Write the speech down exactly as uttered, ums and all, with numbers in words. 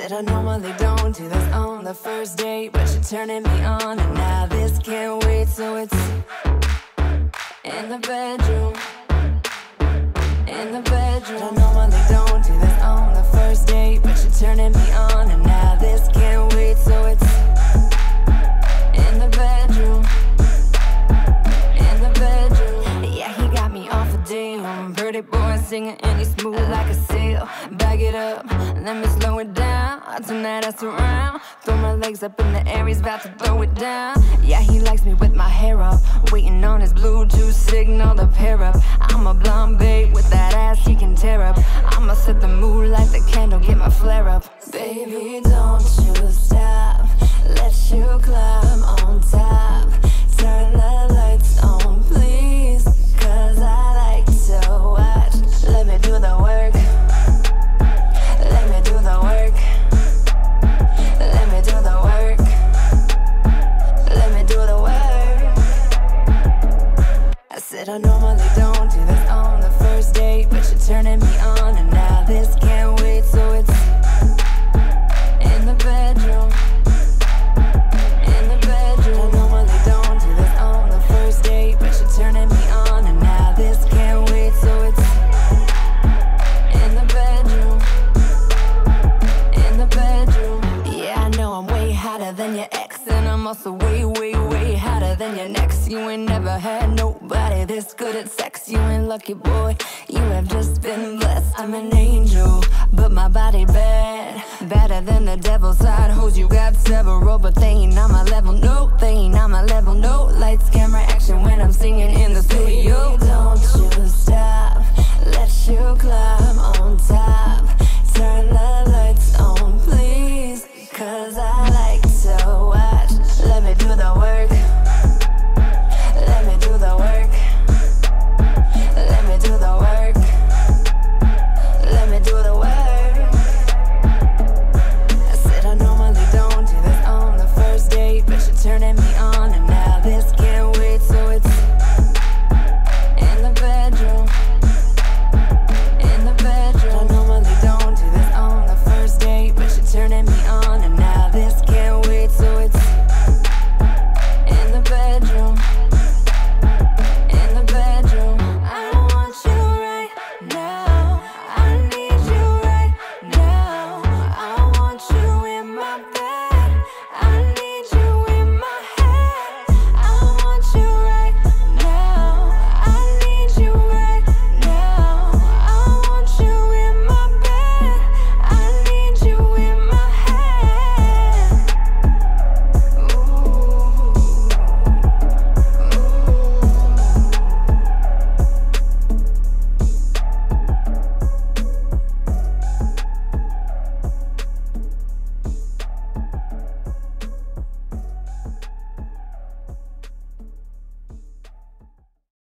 said I normally don't do this on the first date, but you're turning me on, and now this can't wait. So it's in the bedroom, in the bedroom. I normally don't do this on the first date, but you're turning me on, and now this can't wait. So it's in the bedroom, in the bedroom. Yeah, he got me off a damn pretty boy singing, and he's smooth like a sail. Back it up, let me slow it down. Turn that ass around, throw my legs up in the air, he's about to throw it down. Yeah, he likes me with my hair up, waiting on his Bluetooth signal to pair up. I'm a blonde babe with that ass he can tear up. I'ma set the mood like the candle, get my flare up. Baby, don't you stop, let you climb on top. Turn the lights on, please, cause I like to watch. Let me do the work, let me do the work, let me do the work, let me do the work. I said I normally don't do this on the first date, but you're turning me on, and now this can't wait. So it's in the bedroom, in the bedroom. I normally don't do this on the first date, but you're turning me on, and now this can't wait. So it's in the bedroom, in the bedroom. Yeah, I know I'm way hotter than your ex, and I'm also way, way, way hotter than your next. You ain't never had nobody this good at sex. You ain't lucky, boy, you have just been blessed. I'm an angel, but my body bad, better than the devil's side hoes. You got several, but they ain't on my level.